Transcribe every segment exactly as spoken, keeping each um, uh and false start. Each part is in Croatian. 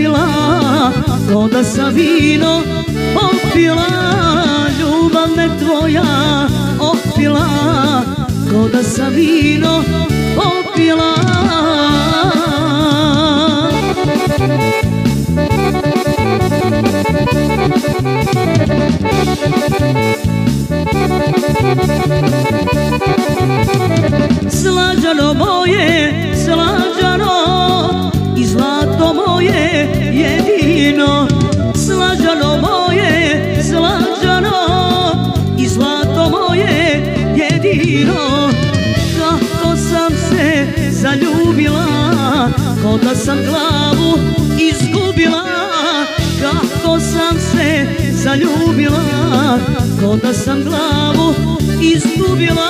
zaljubila, ko da sam vino popila. Ljubav me tvoja opila, ko da sam vino popila. Slađano moje, slađano, i zlato moje jedino. Slađano moje, slađano, i zlato moje jedino. Kako sam se zaljubila, ko da sam glavu izgubila. Kako sam se zaljubila, ko da sam glavu izgubila.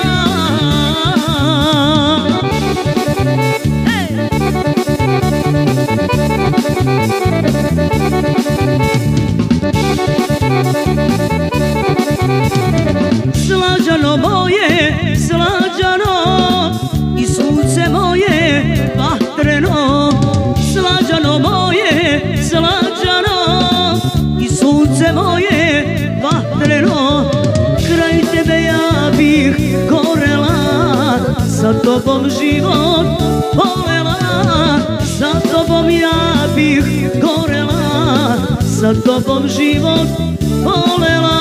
Slađano moje, slađano, i sunce moje vatreno. Slađano moje, slađano, i sunce moje vatreno. Kraj tebe ja bih gorela, sa tobom život volela. Sa tobom ja bih gorela, sa tobom život volela.